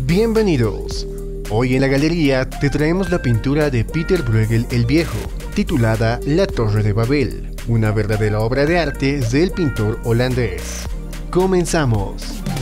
Bienvenidos. Hoy en la galería te traemos la pintura de Pieter Bruegel el Viejo, titulada La Torre de Babel, una verdadera obra de arte del pintor holandés. Comenzamos.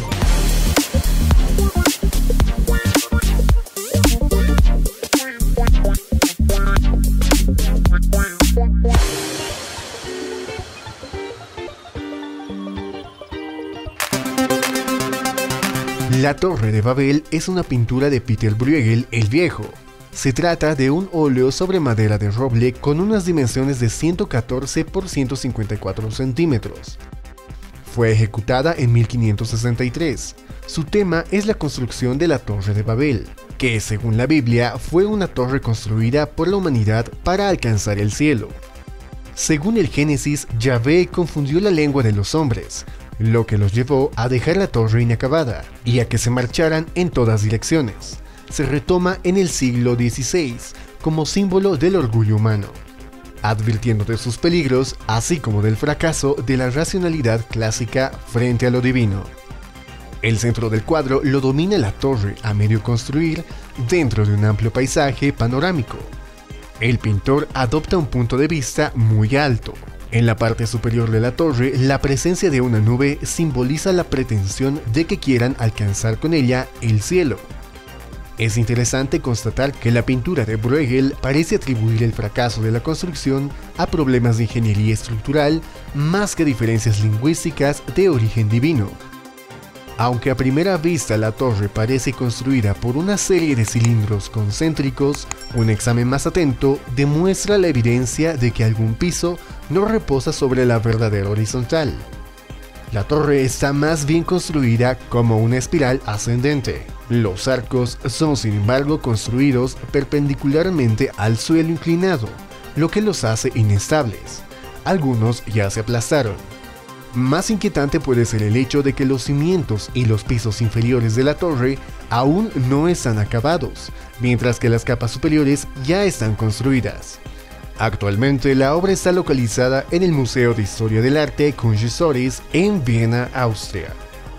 La Torre de Babel es una pintura de Pieter Bruegel el Viejo. Se trata de un óleo sobre madera de roble con unas dimensiones de 114 por 154 centímetros. Fue ejecutada en 1563. Su tema es la construcción de la Torre de Babel, que según la Biblia fue una torre construida por la humanidad para alcanzar el cielo. Según el Génesis, Yahvé confundió la lengua de los hombres, lo que los llevó a dejar la torre inacabada y a que se marcharan en todas direcciones. Se retoma en el siglo XVI como símbolo del orgullo humano, advirtiendo de sus peligros, así como del fracaso de la racionalidad clásica frente a lo divino. El centro del cuadro lo domina la torre a medio construir dentro de un amplio paisaje panorámico. El pintor adopta un punto de vista muy alto. En la parte superior de la torre, la presencia de una nube simboliza la pretensión de que quieran alcanzar con ella el cielo. Es interesante constatar que la pintura de Bruegel parece atribuir el fracaso de la construcción a problemas de ingeniería estructural más que diferencias lingüísticas de origen divino. Aunque a primera vista la torre parece construida por una serie de cilindros concéntricos, un examen más atento demuestra la evidencia de que algún piso no reposa sobre la verdadera horizontal. La torre está más bien construida como una espiral ascendente. Los arcos son sin embargo construidos perpendicularmente al suelo inclinado, lo que los hace inestables. Algunos ya se aplastaron. Más inquietante puede ser el hecho de que los cimientos y los pisos inferiores de la torre aún no están acabados, mientras que las capas superiores ya están construidas. Actualmente la obra está localizada en el Museo de Historia del Arte Kunsthistorisches en Viena, Austria.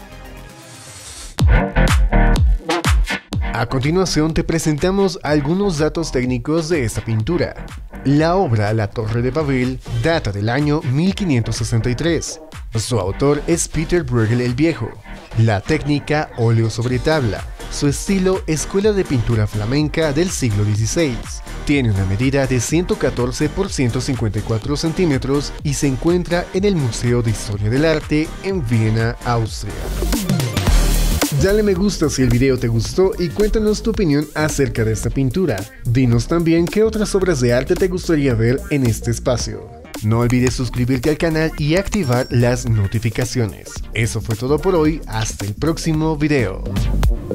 A continuación te presentamos algunos datos técnicos de esta pintura. La obra La Torre de Babel data del año 1563. Su autor es Pieter Bruegel el Viejo. La técnica óleo sobre tabla. Su estilo escuela de pintura flamenca del siglo XVI. Tiene una medida de 114 por 154 centímetros y se encuentra en el Museo de Historia del Arte en Viena, Austria. Dale me gusta si el video te gustó y cuéntanos tu opinión acerca de esta pintura. Dinos también qué otras obras de arte te gustaría ver en este espacio. No olvides suscribirte al canal y activar las notificaciones. Eso fue todo por hoy, hasta el próximo video.